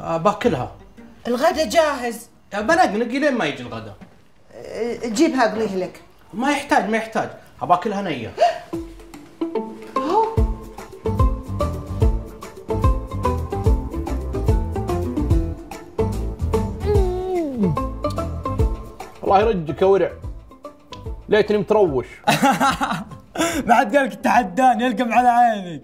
باكلها. الغدا جاهز. بنقنق لين ما يجي الغدا. جيبها اقليه لك. ما يحتاج باكلها نيه. الله يرجك يا ورع، ليتني متروش. بعد قالك التحداني يلقم على عينك.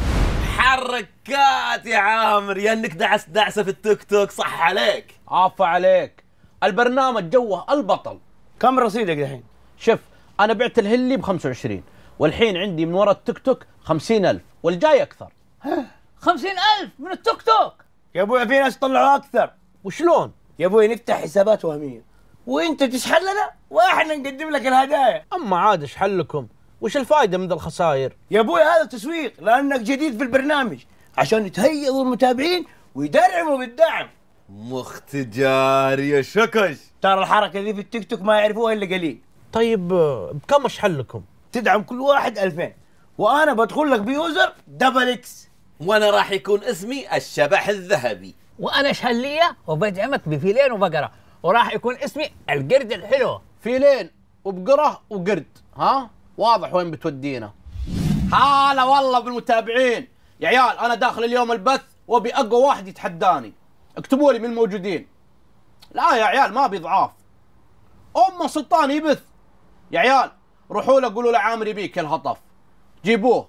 حركات يا عامر، يا انك دعسه في التيك توك، صح عليك. عافى عليك، البرنامج جوه البطل. كم رصيدك الحين؟ شوف انا بعت الهلي ب25 والحين عندي من ورا التيك توك 50,000 والجاي اكثر. 50,000 من التيك توك؟ يا ابوي في ناس طلعوا اكثر. وشلون؟ يا ابوي نفتح حسابات وهميه وانت تشحن لنا واحنا نقدم لك الهدايا. اما عاد ايش حلكم؟ وش الفائده من ذا الخساير؟ يا ابوي هذا تسويق لانك جديد في البرنامج عشان تهيئوا المتابعين ويدرعموا بالدعم. مختجار يا شكش. ترى الحركه دي في التيك توك ما يعرفوها الا قليل. طيب بكم ايش حلكم؟ تدعم كل واحد 2000 وانا بدخل لك بيوزر دبل اكس، وانا راح يكون اسمي الشبح الذهبي، وانا شهليه وبدعمك بفيلين وبقره، وراح يكون اسمي القرد الحلو. فيلين وبقره وقرد، ها؟ واضح وين بتودينا. هلا والله بالمتابعين يا عيال، انا داخل اليوم البث وابي اقوى واحد يتحداني. اكتبوا لي من الموجودين. لا يا عيال ما ابي ضعاف. سلطان يبث. يا عيال روحوا له قولوا له عامر يبيك يا الهطف. جيبوه.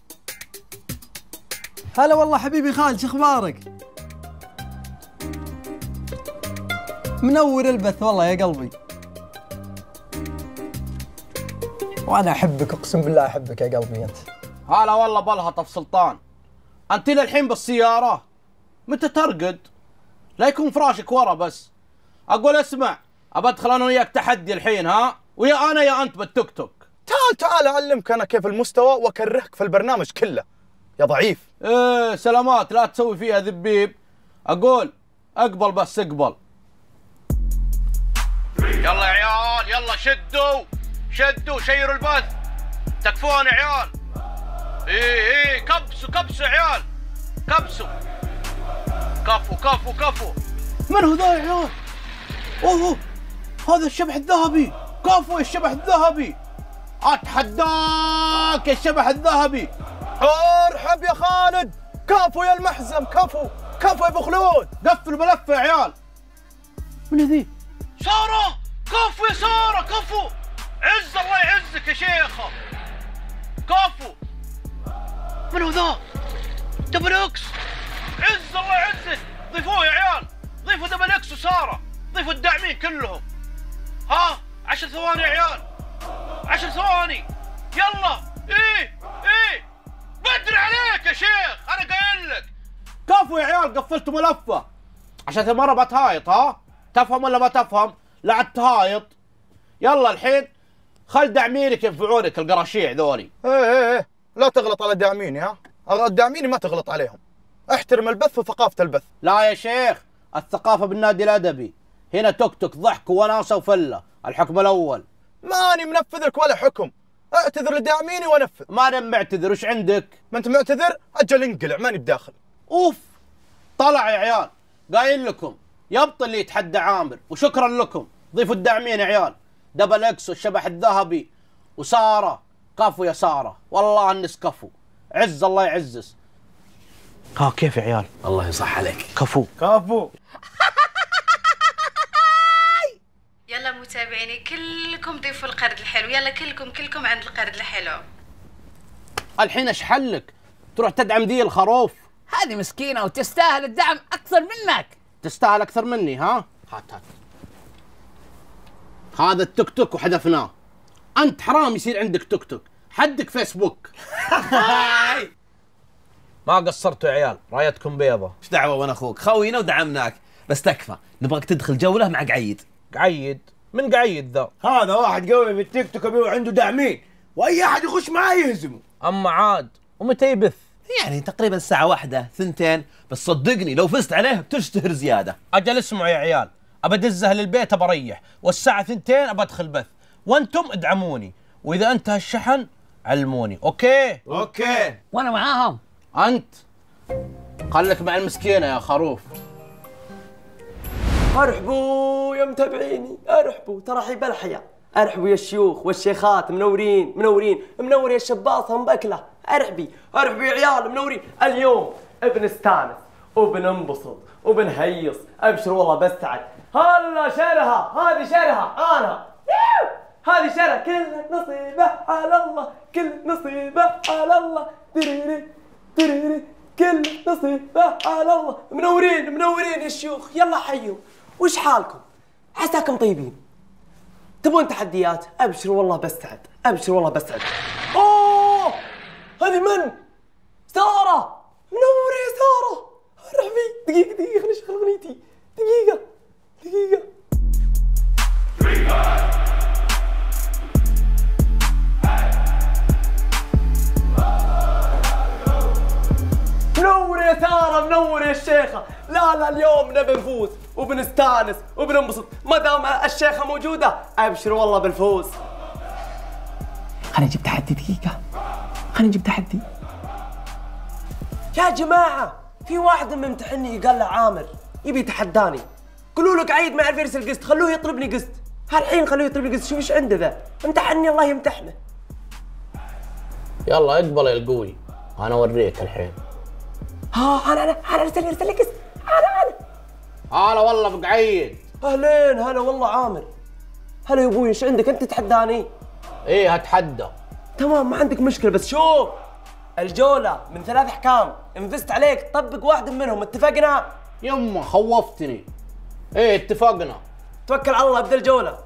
هلا والله حبيبي خالد، شو اخبارك؟ منور البث والله يا قلبي. وانا احبك، اقسم بالله احبك يا قلبي انت. هلا والله بالهطف سلطان. انت للحين بالسياره؟ متى ترقد؟ لا يكون فراشك ورا بس. اقول اسمع، ابى ادخل انا وياك تحدي الحين، ها؟ ويا انا يا انت بالتيك توك. تعال اعلمك انا كيف المستوى واكرهك في البرنامج كله يا ضعيف. ايه سلامات، لا تسوي فيها ذبيب. اقول اقبل بس اقبل. يلا يا عيال يلا شدوا شيروا البث. تكفون يا عيال. ايه كبسوا يا عيال، كبسوا. كفو. من هو ذا يا عيال؟ اوه هذا الشبح الذهبي. كفو يا الشبح الذهبي، اتحداك يا الشبح الذهبي. ارحب يا خالد. كفو يا المحزم، كفو يا ابو خلود. قفلوا ملفه يا عيال. من ذي؟ ساره. كفو يا ساره، كفو. عز الله يعزك يا شيخه. كفو. من هو ذا؟ دبل اكس. عز الله يعزك. ضيفوه يا عيال، ضيفوا دبل اكس وساره، ضيفوا الداعمين كلهم. ها 10 ثواني يا عيال، 10 ثواني. يلا. ايه بدري عليك يا شيخ، انا قايل لك. كفو يا عيال، قفلتوا ملفه عشان المره بتهايط. ها تفهم ولا ما تفهم؟ لا تهايط. يلا الحين خل داعمينك ينفعونك القراشيع ذولي. ايه لا تغلط على داعميني. ها الداعميني ما تغلط عليهم. احترم البث وثقافه البث. لا يا شيخ، الثقافه بالنادي الادبي. هنا توك توك ضحك وناسه وفله. الحكم الاول. ماني منفذ لك ولا حكم. اعتذر لداعميني وانفذ. ما انا معتذر، وش عندك؟ ما انت معتذر اجل انقلع، ماني بداخل. اوف طلع يا عيال. قايل لكم يبطل اللي يتحدى عامر، وشكرا لكم. ضيفوا الداعمين يا عيال، دبل اكس والشبح الذهبي وساره. كفو يا ساره، والله الناس كفو. عز الله يعزز. ها كيف يا عيال؟ الله يصح عليك. كفو. يلا متابعيني كلكم ضيفوا القرد الحلو، يلا كلكم عند القرد الحلو. الحين ايش حلك؟ تروح تدعم ذي الخروف؟ هذه مسكينه وتستاهل الدعم اكثر منك. تستاهل اكثر مني. ها هات هذا التيك توك وحذفناه. انت حرام يصير عندك تيك توك، حدك فيسبوك. ما قصرتوا يا عيال، رايتكم بيضة. ايش دعوه وانا اخوك، خوينا ودعمناك، بس تكفى، نبغاك تدخل جوله مع قعيد. قعيد؟ من قعيد ذا؟ هذا واحد قوي في التيك توك وعنده داعمين، واي احد يخش معاه يهزمه. اما عاد ومتى يبث؟ يعني تقريبا الساعه 1 2، بس صدقني لو فزت عليه بتشتهر زياده. اجل اسمعوا يا عيال، ابى ادزه للبيت ابريح، والساعه 2 ابى ادخل بث، وانتم ادعموني، واذا انتهى الشحن علموني. اوكي وانا معاهم. انت خليك مع المسكينه يا خروف. ارحبوا يا متابعيني، ارحبوا، ترحيب الحياة. ارحبوا يا الشيوخ والشيخات، منورين منورين، منور يا الشباط همبكله. ارحبوا يا عيال منورين. اليوم بنستانس وبننبسط وبنهيص. ابشر والله بستعد. هلا شرها، هذه شرها انا، هذه شرها. كل نصيبه على الله، كل نصيبه على الله. تريري تريري، كل نصيبه على الله. منورين منورين يا الشيوخ، يلا حيوا. وش حالكم؟ عساكم طيبين؟ تبون تحديات؟ ابشر والله بستعد، ابشر والله بستعد. اوه هذه من؟ سارة. منور يا سارة. ارحبي. دقيقة خليني اشغل اغنيتي. دقيقة. منور يا سارة، منور يا الشيخة. لا اليوم نبي نفوز وبنستانس وبننبسط ما دام الشيخة موجودة. ابشر والله بالفوز. خليني اجيب تحدي. دقيقة خليني اجيب تحدي. يا جماعة في واحد ممتحني قال له عامر يبي يتحداني. قولوا له قاعد ما يعرف يرسل قسط، خلوه يطلب لي قسط. هالحين خلوه يطلب لي قسط. شوف ايش عنده ذا. امتحني الله يمتحنه. يلا اقبل يا القوي، انا اوريك الحين. ها انا ارسل لي قسط. هلا والله بقعيد. اهلين. هلا والله عامر. هلا يا ابوي، ايش عندك؟ انت تتحداني؟ ايه هتحدى. تمام ما عندك مشكله، بس شوف الجوله من 3 احكام، ان فزت عليك طبق واحد منهم. اتفقنا؟ يما خوفتني. ايه اتفقنا. توكل على الله. ابدا الجوله.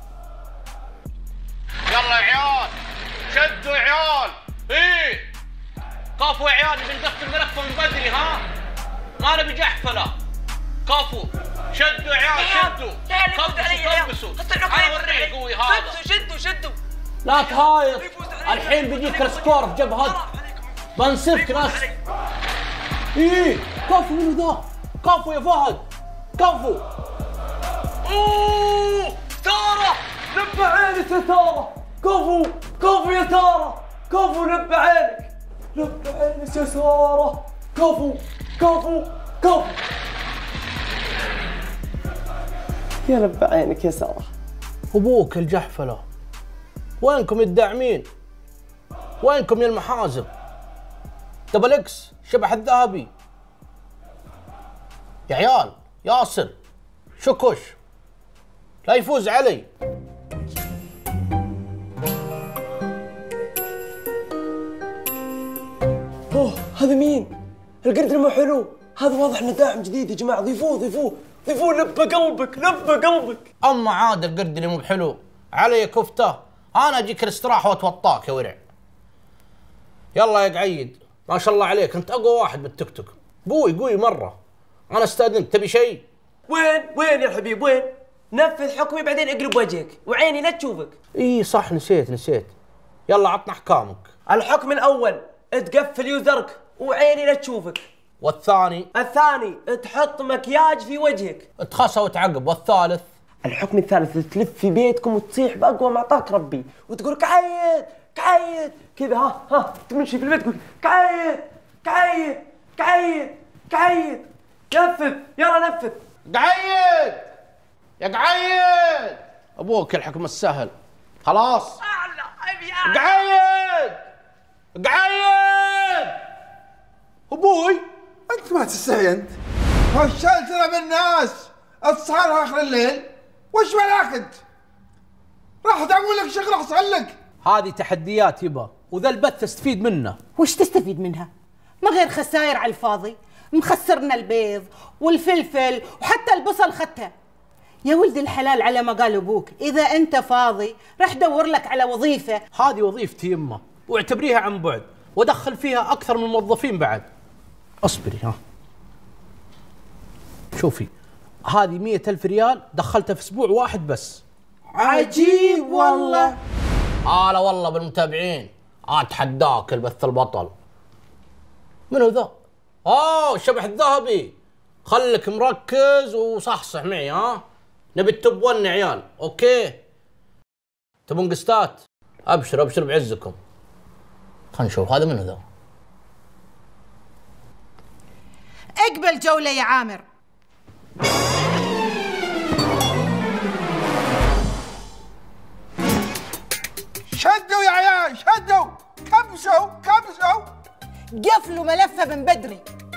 يلا يا عيال شدوا يا عيال. ايه كفو يا عيال، بندخل الملف من بدري. ها ما نبي جحفله. كفو شدوا يا عيال، شدوا. كبسوا انا اوريك قوي هذا. شدوا لا تهايط، الحين بيجيك السكور في جبهتك. بنصفك ناس. ايه كفو منو ذا؟ كفو يا فهد، كفو. اوه سارة، لب عينك يا سارة. كفو يا سارة، كفو. لب عينك يا سارة. كفو. يا لب عينك يا سارة. ابوك الجحفله. وينكم يا الداعمين؟ وينكم يا المحازم؟ دبل اكس شبح الذهبي. يا عيال ياسر شكش لا يفوز علي. اوه هذا مين؟ القرد مو حلو. هذا واضح انه داعم جديد يا جماعه. ضيفوه. لب قلبك. اما عاد القرد اللي مو بحلو علي كفته. انا اجيك الاستراحه واتوطاك يا ورع. يلا يا قعيد، ما شاء الله عليك، انت اقوى واحد بالتيك توك. قوي مره. انا استاذنك، تبي شيء؟ وين يا الحبيب وين؟ نفذ حكمي بعدين اقلب وجهك وعيني لا تشوفك. اي صح، نسيت. يلا عطنا احكامك. الحكم الاول تقفل يوزرك وعيني لا تشوفك. والثاني تحط مكياج في وجهك. تخسى وتعقب. والثالث؟ الحكم الثالث تلف في بيتكم وتصيح باقوى ما اعطاك ربي وتقول كعيد كذا. ها تمشي في البيت تقول كعيد. نفذ يلا نفذ. قعيد يا قعيد، ابوك الحكم السهل. خلاص قعيد ابوي. انت ما تستحي انت؟ وش ترى بالناس السهر اخر الليل؟ وش مالك انت؟ راح اقول لك شغل احسن لك. هذه تحديات يبا، وذا البث تستفيد منه. وش تستفيد منها؟ ما غير خسائر على الفاضي. مخسرنا البيض والفلفل وحتى البصل خدتها. يا ولد الحلال على ما قال ابوك، اذا انت فاضي راح دور لك على وظيفه. هذه وظيفتي يمه، واعتبريها عن بعد، وادخل فيها اكثر من موظفين بعد. اصبري. ها شوفي، هذه 100,000 ريال دخلتها في اسبوع واحد بس. عجيب والله. لا والله بالمتابعين. اتحداك البث البطل. منو ذا؟ الشبح الذهبي. خلك مركز وصحصح معي. نبي التوب 1 يا عيال. اوكي تبون قسطات؟ ابشر بعزكم. خلينا نشوف هذا منو ذا. اقبل جولة يا عامر. شدوا يا عيال شدوا، كبسوا. قفلوا ملفه من بدري.